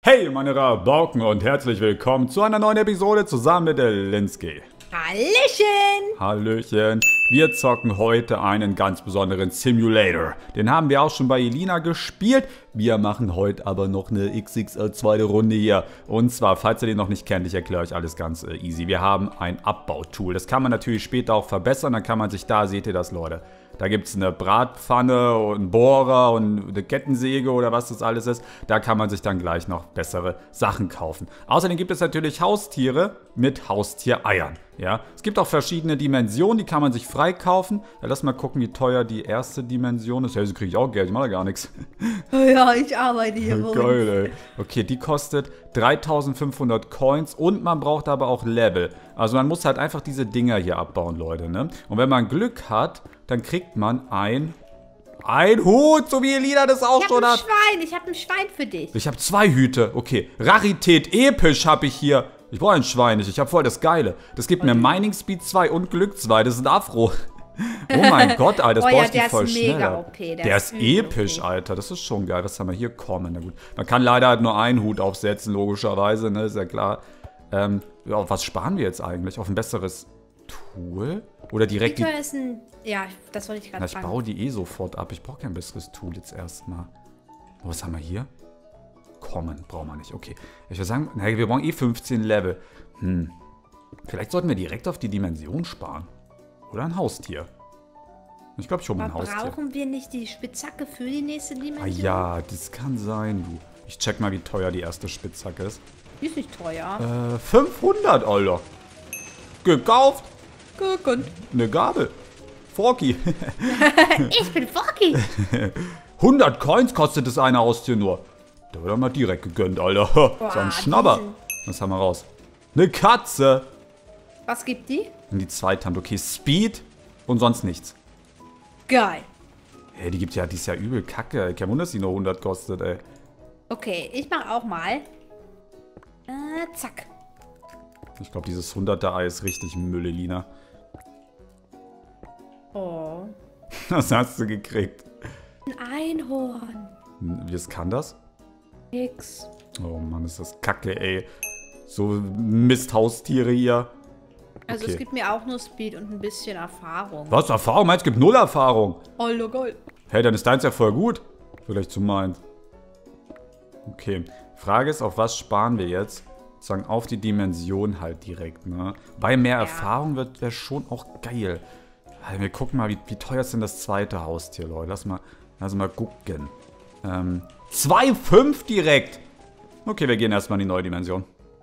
Hey meine Rabauken und herzlich willkommen zu einer neuen Episode zusammen mit der Linsky. Hallöchen! Hallöchen. Wir zocken heute einen ganz besonderen Simulator. Den haben wir auch schon bei Elina gespielt. Wir machen heute aber noch eine XXL zweite Runde hier. Und zwar, falls ihr den noch nicht kennt, ich erkläre euch alles ganz easy. Wir haben ein Abbautool. Das kann man natürlich später auch verbessern. Dann kann man sich da, seht ihr das, Leute. Da gibt es eine Bratpfanne und einen Bohrer und eine Kettensäge oder was das alles ist. Da kann man sich dann gleich noch bessere Sachen kaufen. Außerdem gibt es natürlich Haustiere mit Haustiereiern. Ja? Es gibt auch verschiedene Dimensionen, die kann man sich freikaufen. Ja, lass mal gucken, wie teuer die erste Dimension ist. Ja, so kriege ich auch Geld, ich mache gar nichts. Ja, ich arbeite hier wohl. Geil, ey. Okay, die kostet 3500 Coins und man braucht aber auch Level. Also man muss halt einfach diese Dinger hier abbauen, Leute. Ne? Und wenn man Glück hat, dann kriegt man ein Hut, so wie Elina das auch schon hat. Ich habe ein Schwein für dich. Ich habe 2 Hüte. Okay, Rarität episch habe ich hier. Ich brauche ein Schwein nicht, ich habe voll das Geile. Das gibt mir Mining Speed 2 und Glück 2, das ist ein Afro. Oh mein Gott, Alter, das bräuchte ich voll schneller. Der ist episch, Alter, das ist schon geil. Was haben wir hier? Kommen, na gut. Man kann leider halt nur einen Hut aufsetzen, logischerweise, ne, ist ja klar. Ja, auf was sparen wir jetzt eigentlich? Auf ein besseres Tool? Oder direkt die... Ja, das wollte ich gerade fragen. Ich baue die sofort ab, ich brauche kein besseres Tool jetzt erstmal. Oh, was haben wir hier? Kommen, brauchen wir nicht. Okay. Ich würde sagen, naja, wir brauchen 15 Level. Vielleicht sollten wir direkt auf die Dimension sparen. Oder ein Haustier. Ich glaube schon ein Haustier. Brauchen wir nicht die Spitzhacke für die nächste Dimension? Ah ja, das kann sein, du. Ich check mal, wie teuer die erste Spitzhacke ist. Die ist nicht teuer. 500, Alter. Gekauft. Gegönnt. Eine Gabel. Forky. Ich bin Forky. 100 Coins kostet das eine Haustier nur. Da wird er mal direkt gegönnt, Alter. Boah, so ein Schnabber. Was haben wir raus? Eine Katze. Was gibt die? Und die Zweithand. Okay, Speed und sonst nichts. Geil. Hey, die ist ja übel kacke. Kein Wunder, dass die nur 100 kostet, ey. Okay, ich mach auch mal. Zack. Ich glaube, dieses 100er Ei ist richtig Müll, Elina. Oh. Was hast du gekriegt? Ein Einhorn. Wie kann das? Nix. Oh Mann, ist das kacke, ey. So Misthaustiere hier. Also es gibt mir auch nur Speed und ein bisschen Erfahrung. Was? Erfahrung? Meinst du, es gibt 0 Erfahrung? Oh, geil. Hey, dann ist deins ja voll gut. Vielleicht zu meins. Okay. Frage ist, auf was sparen wir jetzt? Sagen, auf die Dimension halt direkt, ne? Bei mehr Erfahrung wäre schon auch geil. Also wir gucken mal, wie teuer ist denn das zweite Haustier, Leute? Lass mal gucken. 2,5 direkt. Okay, wir gehen erstmal in die neue Dimension.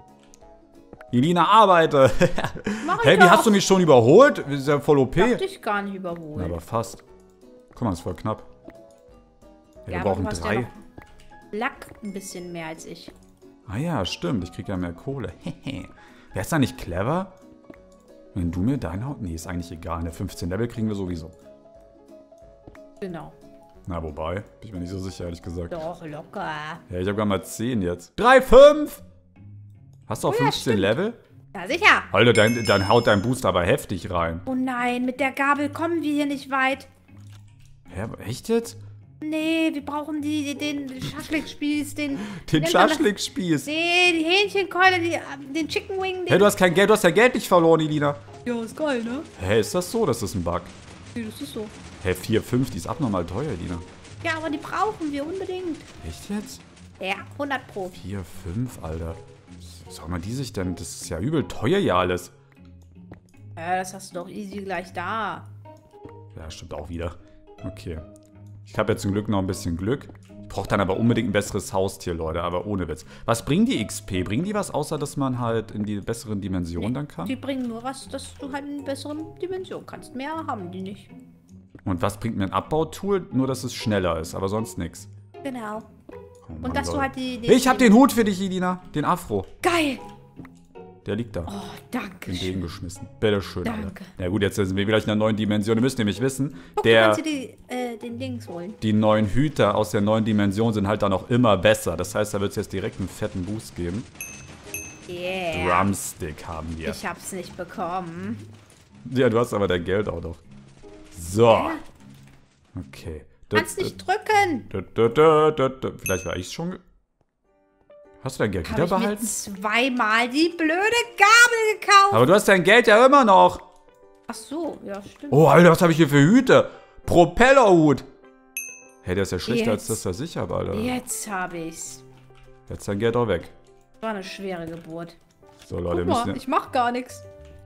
Elina, arbeite. Hey, wie hast du mich schon überholt? Das ist ja voll OP. Ich hab dich gar nicht überholt. Ja, aber fast. Guck mal, das ist voll knapp. Ja, wir aber brauchen du hast 3. ja noch Lack ein bisschen mehr als ich. Ah ja, stimmt. Ich krieg ja mehr Kohle. Wäre es da nicht clever, wenn du mir deine Haut... Nee, ist eigentlich egal. Eine 15 Level kriegen wir sowieso. Genau. Na, wobei. Bin ich mir nicht so sicher, ehrlich gesagt. Doch, locker. Ja, ich habe gar mal 10 jetzt. 3,5! Hast du auch 15 stimmt. Level? Ja, sicher. Alter, dann haut dein Boost aber heftig rein. Oh nein, mit der Gabel kommen wir hier nicht weit. Hä, echt jetzt? Nee, wir brauchen den Schaschlikspieß, Den Schaschlikspieß? Nee, die Hähnchenkeule, den Chicken Wing. Hey, du hast kein Geld, du hast ja Geld nicht verloren, Elina. Ja, ist geil, ne? Hä, ist das so? Das ist ein Bug. Nee, das ist so. Hä, 4,5, die ist abnormal teuer, Elina. Ja, aber die brauchen wir unbedingt. Echt jetzt? Ja, 100 Pro. 4,5, Alter. Soll man die sich denn... Das ist ja übel teuer hier alles. Ja, das hast du doch easy gleich da. Ja, stimmt auch wieder. Okay. Ich habe jetzt zum Glück noch ein bisschen Glück. Ich brauche dann aber unbedingt ein besseres Haustier, Leute. Aber ohne Witz. Was bringen die XP? Bringen die was, außer dass man halt in die besseren Dimensionen dann kann? Die bringen nur was, dass du halt in die besseren Dimensionen kannst. Mehr haben die nicht. Und was bringt mir ein Abbautool? Nur, dass es schneller ist, aber sonst nichts. Genau. Oh Mann, Und dass Leute. du halt die... Ich habe den Hut für dich, Elina. Den Afro. Geil! Der liegt da. Oh, danke. Den Degen geschmissen. Bitteschön, Alter. Danke. Ja gut, jetzt sind wir vielleicht in einer neuen Dimension. Ihr müsst nämlich wissen, Guck, du kannst dir den Dings holen. die neuen Hüter aus der neuen Dimension sind halt dann auch immer besser. Das heißt, da wird es jetzt direkt einen fetten Boost geben. Yeah. Drumstick haben wir. Ich hab's nicht bekommen. Ja, du hast aber dein Geld auch noch. So. Okay. Kannst nicht drücken. Vielleicht war ich schon... Hast du dein Geld wieder Habe ich mir behalten? zweimal die blöde Gabel gekauft. Aber du hast dein Geld ja immer noch. Ach so, ja, stimmt. Oh, Alter, was habe ich hier für Hüte? Propellerhut. Hey, der ist ja schlechter als das, was ich habe, Alter. Jetzt habe ich's. Jetzt ist dein Geld auch weg. War eine schwere Geburt. So, Leute, Guck mal, müssen ich mach gar nichts.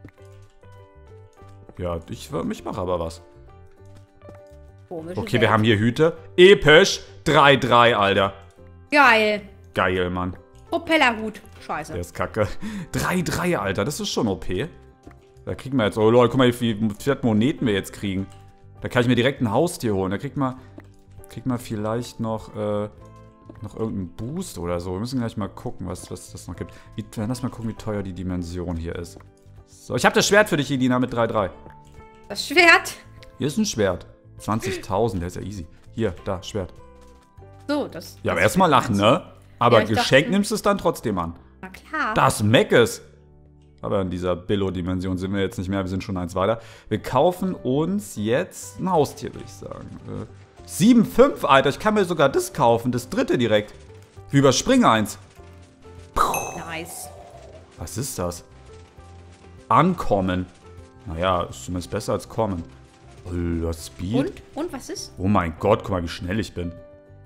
ja, ich mache aber was. Komische Okay, wir Welt. haben hier Hüte. Episch. 3-3, Alter. Geil. Geil, Mann. Propellerhut. Scheiße. Der ist kacke. 3-3, Alter. Das ist schon OP. Da kriegen wir jetzt... Oh, Leute, guck mal, wie viele Moneten wir jetzt kriegen. Da kann ich mir direkt ein Haustier holen. Da kriegt man vielleicht noch irgendeinen Boost oder so. Wir müssen gleich mal gucken, was das noch gibt. Lass mal gucken, wie teuer die Dimension hier ist. So, ich habe das Schwert für dich, Elina, mit 3-3. Das Schwert. Hier ist ein Schwert. 20.000, der ist ja easy. Hier, da, Schwert. So, das... Ja, aber das erstmal lachen, ne? Aber Ja, ich Geschenk dachte- nimmst du es dann trotzdem an. Na klar. Das Meckes. Aber in dieser Billo-Dimension sind wir jetzt nicht mehr. Wir sind schon eins weiter. Wir kaufen uns jetzt ein Haustier, würde ich sagen. 7,5, Alter. Ich kann mir sogar das kaufen. Das dritte direkt. Wir überspringen eins. Nice. Was ist das? Ankommen. Naja, ist zumindest besser als kommen. Alter, Speed. Und was ist? Oh mein Gott, guck mal, wie schnell ich bin.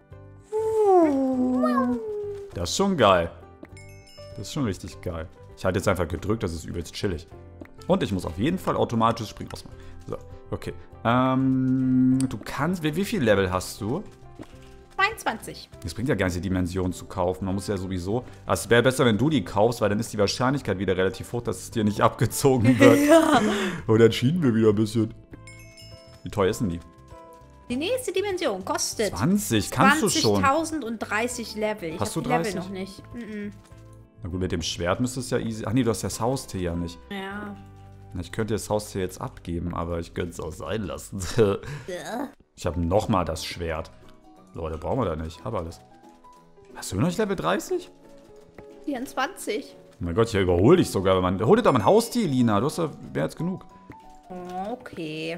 Das ist schon geil. Das ist schon richtig geil. Ich hatte jetzt einfach gedrückt, das ist übelst chillig. Und ich muss auf jeden Fall automatisch Springen ausmachen. So, okay. Du kannst... Wie viel Level hast du? 22. Es bringt ja gar nicht, die Dimension zu kaufen. Man muss ja sowieso... Also es wäre besser, wenn du die kaufst, weil dann ist die Wahrscheinlichkeit wieder relativ hoch, dass es dir nicht abgezogen wird. Ja. Und dann schieden wir wieder ein bisschen. Wie teuer ist denn die? Die nächste Dimension kostet 20, kannst du schon. 20.000 und 30 Level. Ich Hast hab du die Level 30? noch nicht. Na gut, mit dem Schwert müsste es ja easy... Ach nee, du hast das Haustier ja nicht. Ja. Na, ich könnte das Haustier jetzt abgeben, aber ich könnte es auch sein lassen. Ich habe nochmal das Schwert. Leute, brauchen wir da nicht. Hab alles. Hast du noch nicht Level 30? 24. Oh mein Gott, hier überhole dich sogar. Hol dir doch mal ein Haustier, Lina. Du hast ja mehr als genug. Okay.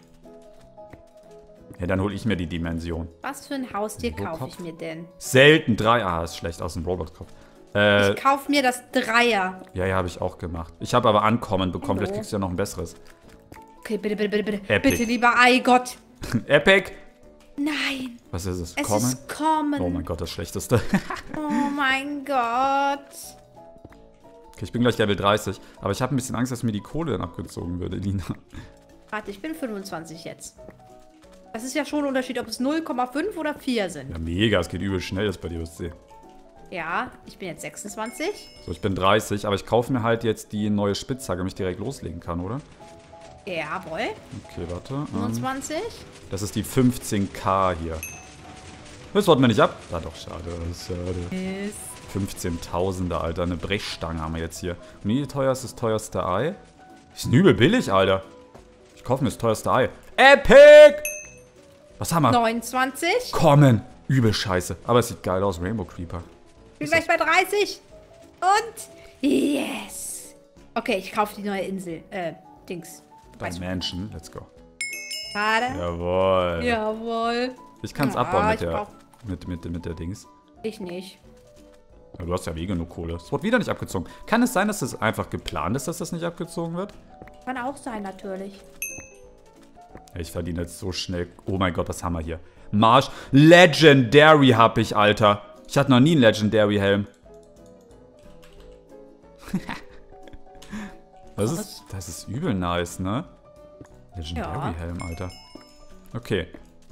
Ja, dann hole ich mir die Dimension. Was für ein Haustier kaufe Robocop? ich mir denn? Selten 3. Ah, ist schlecht aus dem Roblox-Kopf. Ich kaufe mir das Dreier. Ja, habe ich auch gemacht. Ich habe aber Ankommen bekommen. Hallo. Vielleicht kriegst du ja noch ein besseres. Okay, bitte, bitte, bitte, bitte. Epic. Bitte, lieber Eigott. Epic. Nein. Was ist es? Es Kommen? ist kommen. Oh mein Gott, das Schlechteste. Oh mein Gott. Okay, ich bin gleich Level 30. Aber ich habe ein bisschen Angst, dass mir die Kohle dann abgezogen würde, Lina. Warte, ich bin 25 jetzt. Das ist ja schon ein Unterschied, ob es 0,5 oder 4 sind. Ja, mega. Es geht übel schnell, das bei dir, was ich sehe. Ja, ich bin jetzt 26. So, ich bin 30, aber ich kaufe mir halt jetzt die neue Spitzhacke, damit ich direkt loslegen kann, oder? Jawohl. Okay, warte. 25. Das ist die 15k hier. Das wollten wir nicht ab. Ah doch, schade. Das ist schade. 15.000er, Alter. Eine Brechstange haben wir jetzt hier. Und wie teuer ist das teuerste Ei? Ist übel billig, Alter. Ich kaufe mir das teuerste Ei. Epic! Was haben wir? 29. Kommen! Übel scheiße. Aber es sieht geil aus. Rainbow Creeper. Bin gleich bei 30. Und yes. Okay, ich kaufe die neue Insel. Dings. Dein Mansion. Let's go. Schade. Jawohl. Jawohl. Ich kann es Ja, abbauen ich brauch- mit der Dings. Ich nicht. Ja, du hast ja genug Kohle. Es wird wieder nicht abgezogen. Kann es sein, dass es einfach geplant ist, dass das nicht abgezogen wird? Kann auch sein, natürlich. Ich verdiene jetzt so schnell... Oh mein Gott, was haben wir hier? Marsch. Legendary hab ich, Alter. Ich hatte noch nie einen Legendary-Helm. Das ist übel nice, ne? Legendary-Helm, Alter. Okay.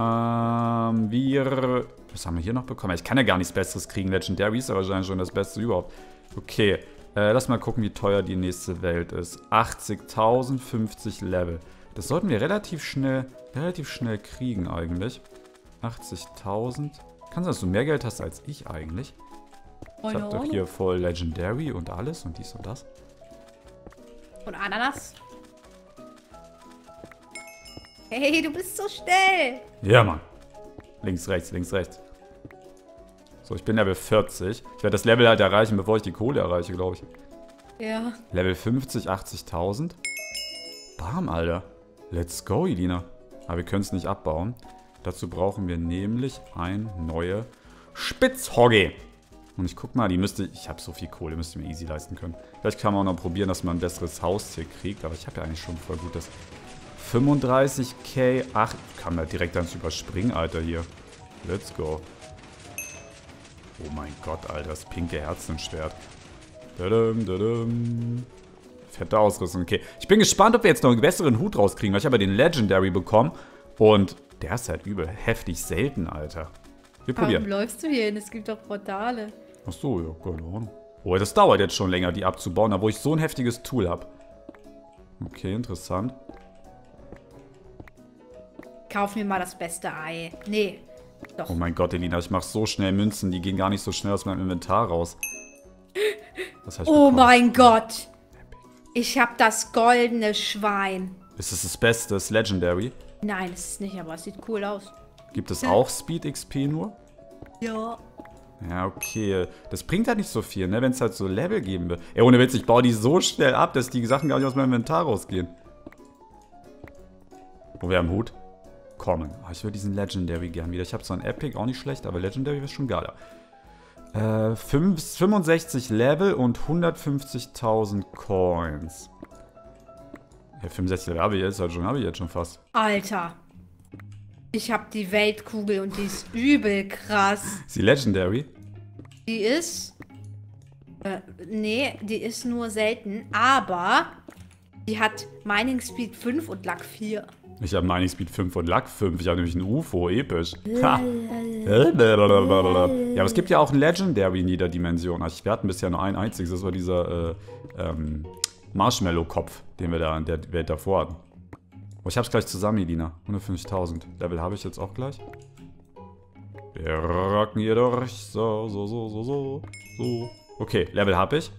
Was haben wir hier noch bekommen? Ich kann ja gar nichts Besseres kriegen. Legendary ist ja wahrscheinlich schon das Beste überhaupt. Okay. Lass mal gucken, wie teuer die nächste Welt ist. 80.000, 50 Level. Das sollten wir relativ schnell kriegen eigentlich. 80.000. Kann sein, dass du mehr Geld hast als ich eigentlich. Ich hab doch hier voll Legendary und alles und dies und das. Und Ananas. Hey, du bist so schnell. Ja, Mann. Links, rechts, links, rechts. So, ich bin Level 40. Ich werde das Level halt erreichen, bevor ich die Kohle erreiche, glaube ich. Ja. Level 50, 80.000. Bam, Alter. Let's go, Elina. Aber wir können es nicht abbauen. Dazu brauchen wir nämlich ein neue Spitzhogge. Und ich guck mal, ich habe so viel Kohle, müsste ich mir easy leisten können. Vielleicht kann man auch noch probieren, dass man ein besseres Haustier kriegt, aber ich habe ja eigentlich schon voll gutes. 35k, ach, kann man direkt ans Überspringen, Alter, hier. Let's go. Oh mein Gott, Alter, das pinke Herzenschwert. Dadum, dadum. Fette Ausrüstung, okay. Ich bin gespannt, ob wir jetzt noch einen besseren Hut rauskriegen, weil ich habe ja den Legendary bekommen. Und der ist halt übel heftig selten, Alter. Wir probieren. Warum läufst du hier hin? Es gibt doch Portale. Ach so, ja, keine Ahnung. Oh, das dauert jetzt schon länger, die abzubauen, obwohl ich so ein heftiges Tool habe. Okay, interessant. Kauf mir mal das beste Ei. Nee, doch. Oh mein Gott, Elina, ich mache so schnell Münzen, die gehen gar nicht so schnell aus meinem Inventar raus. Was hab ich Oh bekommen? mein Gott. Ich habe das goldene Schwein. Ist das Beste, das Legendary? Nein, es ist nicht, aber es sieht cool aus. Gibt es auch Speed XP nur? Ja. Ja, okay. Das bringt halt nicht so viel, ne, wenn es halt so Level geben will. Ey, ohne Witz, ich baue die so schnell ab, dass die Sachen gar nicht aus meinem Inventar rausgehen. Oh, wir haben Hut. Kommen. Oh, ich würde diesen Legendary gern wieder. Ich habe zwar ein Epic, auch nicht schlecht, aber Legendary wäre schon geiler. 65 Level und 150.000 Coins. Ja, 65 Level habe ich jetzt schon fast. Alter. Ich habe die Weltkugel und die ist übel krass. Ist die Legendary? Die ist... nee, die ist nur selten, aber die hat Mining Speed 5 und Luck 4. Ich habe Mining Speed 5 und Luck 5. Ich habe nämlich ein UFO, episch. Ha. Ja, aber es gibt ja auch ein Legendary in jeder Dimension. Also wir hatten bisher nur ein einziges, das war dieser Marshmallow-Kopf, den wir da in der Welt davor hatten. Oh, ich hab's gleich zusammen, Elina. 150.000. Level habe ich jetzt auch gleich. Wir rocken hier durch. So. Okay, Level habe ich.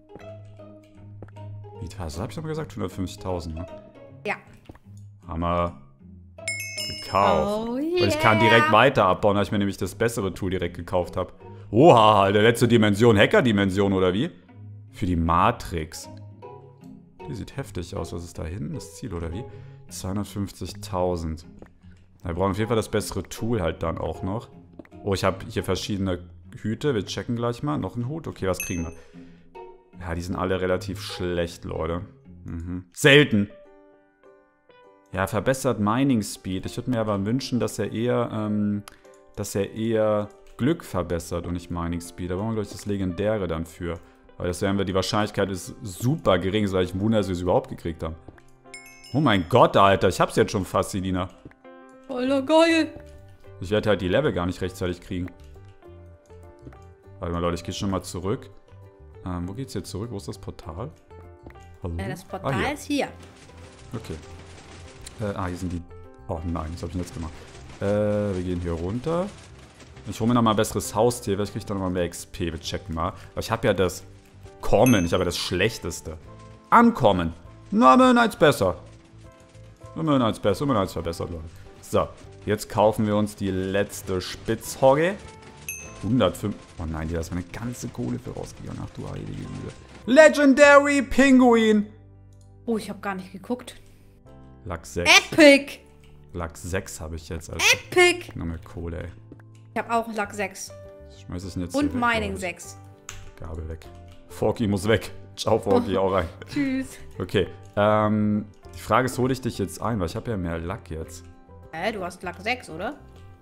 Wie, was habe ich nochmal gesagt? 150.000, ne? Ja. Hammer. Gekauft. Oh Und ich kann direkt weiter abbauen, als ich mir nämlich das bessere Tool direkt gekauft habe. Oha, der letzte Dimension, Hacker-Dimension, oder wie? Für die Matrix. Die sieht heftig aus. Was ist da hinten? Das Ziel, oder wie? 250.000. Wir brauchen auf jeden Fall das bessere Tool halt dann auch noch. Oh, ich habe hier verschiedene Hüte. Wir checken gleich mal. Noch ein Hut. Okay, was kriegen wir? Ja, die sind alle relativ schlecht, Leute. Selten. Ja, verbessert Mining Speed. Ich würde mir aber wünschen, dass er eher Glück verbessert und nicht Mining Speed. Da brauchen wir, glaube ich, das Legendäre dann für. Weil das werden wir, die Wahrscheinlichkeit ist super gering, weil ich wundere, dass wir es überhaupt gekriegt haben. Oh mein Gott, Alter, ich hab's jetzt schon fast, Elina. Alter, geil. Ich werde halt die Level gar nicht rechtzeitig kriegen. Warte mal, Leute, ich gehe schon mal zurück. Wo geht's jetzt zurück? Wo ist das Portal? Hallo? Das Portal hier. ist hier. Okay. Hier sind die... Oh nein, das habe ich jetzt gemacht. Wir gehen hier runter. Ich hole mir nochmal ein besseres Haustier. Vielleicht kriege ich dann nochmal mehr XP. Wir checken mal. Aber ich habe ja das Kommen. Ich habe ja das Schlechteste. Ankommen. Na, immerhin eins besser. Immerhin eins besser. Immerhin eins verbessert, Leute. So. Jetzt kaufen wir uns die letzte Spitzhogge. 105... Oh nein, die ist meine ganze Kohle für rausgegangen. Ach du heilige Liebe. Legendary Pinguin. Oh, ich habe gar nicht geguckt. Luck 6. Epic. Luck 6 habe ich jetzt. Also Epic. noch mehr Kohle, ey. Ich habe auch Luck 6. Schmeiß ich denn jetzt Und hier weg, Mining oder? 6. Gabel weg. Forky muss weg. Ciao, Forky, auch rein. Tschüss. Okay, die Frage ist, hole ich dich jetzt ein, weil ich habe ja mehr Luck jetzt. Du hast Luck 6, oder?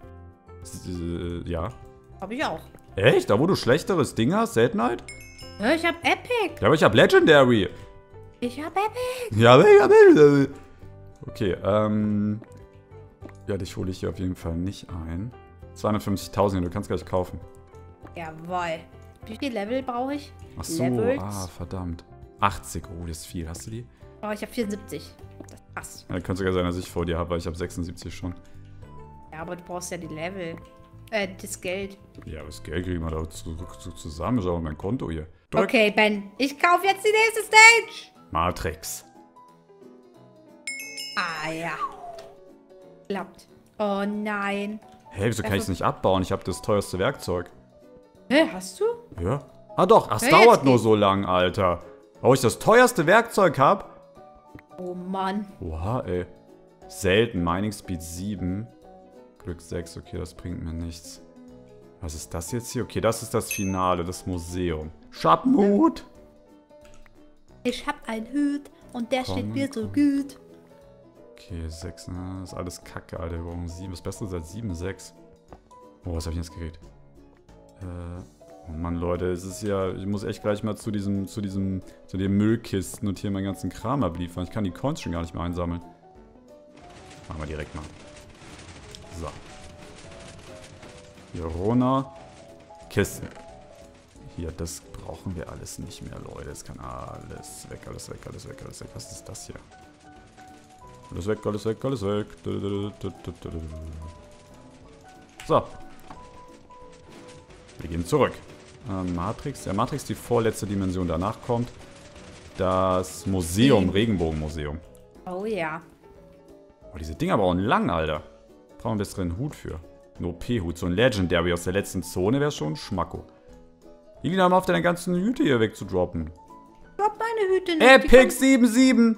Ja. Hab ich auch. Echt? Da wo du schlechteres Ding hast? Seltenheit? Ich hab Epic. Ja, aber ich habe Legendary. Ich hab Epic. Ja, aber ich habe Legendary. Okay, ja, dich hole ich hier auf jeden Fall nicht ein. 250.000, du kannst gleich kaufen. Jawohl. Wie viel Level brauche ich? Ach so, Levels? Verdammt. 80, oh, das ist viel. Hast du die? Oh, ich habe 74. Das passt. Ja, könnte sogar sein, dass ich vor dir habe, weil ich habe 76 schon. Ja, aber du brauchst ja die Level. Das Geld. Ja, aber das Geld kriegen wir da zusammen. Schau mal mein Konto hier. Drück. Okay, Ben. Ich kaufe jetzt die nächste Stage. Matrix. Ah, ja. Klappt. Oh, nein. Hey, wieso kann ich es nicht abbauen? Ich habe das teuerste Werkzeug. Hä, hast du? Ja? Ah doch, es Ja, dauert jetzt nur geht's. so lang, Alter. Wo ich das teuerste Werkzeug habe? Oh, Mann. Oha, ey. Selten. Mining Speed 7. Glück 6. Okay, das bringt mir nichts. Was ist das jetzt hier? Okay, das ist das Finale, das Museum. Schabmut! Ich hab einen Hut und der steht mir so gut. Okay, 6, ne? Das ist alles Kacke, Alter. Wir brauchen 7. Das Beste ist als 7, 6. Oh, was habe ich jetzt geredet? Oh Mann, Leute, es ist ja... Ich muss echt gleich mal zu den Müllkisten und hier meinen ganzen Kram abliefern. Ich kann die Coins schon gar nicht mehr einsammeln. Machen wir direkt mal. So. Hier runter. Kisten. Hier, das brauchen wir alles nicht mehr, Leute. Es kann alles weg, alles weg, alles weg, alles weg. Was ist das hier? Alles weg, alles weg, alles weg. So. Wir gehen zurück. Matrix. Ja, Matrix, die vorletzte Dimension. Danach kommt das Museum, Regenbogenmuseum. Oh ja. Oh, diese Dinger brauchen lang, Alter. Brauchen wir einen besseren Hut für. Ein OP-Hut. So ein Legendary aus der letzten Zone wäre schon ein Schmacko. Elina, mal auf deine ganzen Hüte hier wegzudroppen. Ich hab meine Hüte nicht. Epic 77!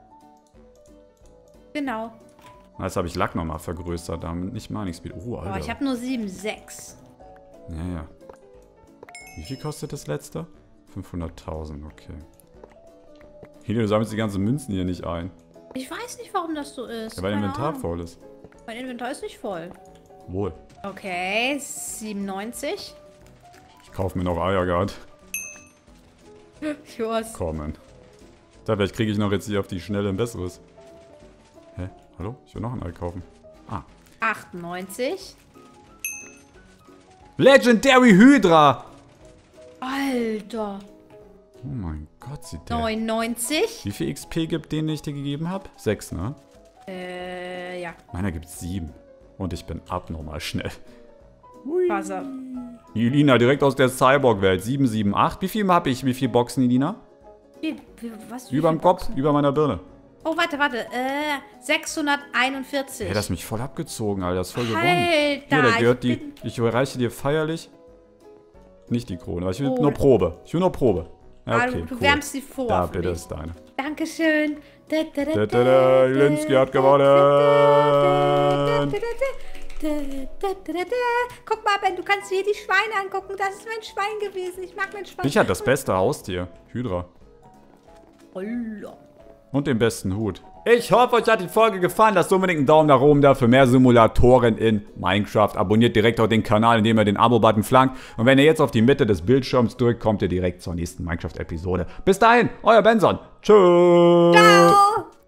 Genau. Jetzt habe ich Lack nochmal vergrößert, damit nicht Mining Speed. Oh, Alter. Oh, ich habe nur 7,6. Ja, ja. Wie viel kostet das letzte? 500.000, okay. Elina, du sammelst die ganzen Münzen hier nicht ein. Ich weiß nicht, warum das so ist. Ja, weil dein Keine Inventar Ahnung. voll ist. Mein Inventar ist nicht voll. Wohl. Okay, 97. Ich kaufe mir noch Eier gerade. Was? Kommen. Da, vielleicht kriege ich noch jetzt hier auf die Schnelle ein besseres. Hä? Hallo? Ich will noch ein Ei kaufen. Ah. 98. Legendary Hydra! Alter. Oh mein Gott, sieht der... 99. Wie viel XP gibt den ich dir gegeben habe? 6, ne? Ja. Meiner gibt 7. Und ich bin abnormal schnell. Wasser. Elina, direkt aus der Cyborg-Welt. 778. Wie viel habe ich? Wie viele Boxen, Elina? Was? Überm Kopf, über meiner Birne. Oh, warte. 641. Hey, das ist mich voll abgezogen, Alter. Das ist voll gewonnen. Alter, Hier, der gehört ich überreiche dir feierlich. Nicht die Krone, aber ich will nur Probe. Ich will nur Probe. Ja, okay, du cool. wärmst sie vor. Da, für bitte, mich. ist deine. Dankeschön. Linsky hat gewonnen. Guck mal, Ben, du kannst hier die Schweine angucken. Das ist mein Schwein gewesen. Ich mag mein Schwein. Ich hatte das beste Haustier. Hydra. Holla. Und den besten Hut. Ich hoffe, euch hat die Folge gefallen. Lasst unbedingt einen Daumen nach oben da für mehr Simulatoren in Minecraft. Abonniert direkt auch den Kanal, indem ihr den Abo-Button flankt. Und wenn ihr jetzt auf die Mitte des Bildschirms drückt, kommt ihr direkt zur nächsten Minecraft-Episode. Bis dahin, euer Benson. Tschüss. Ciao.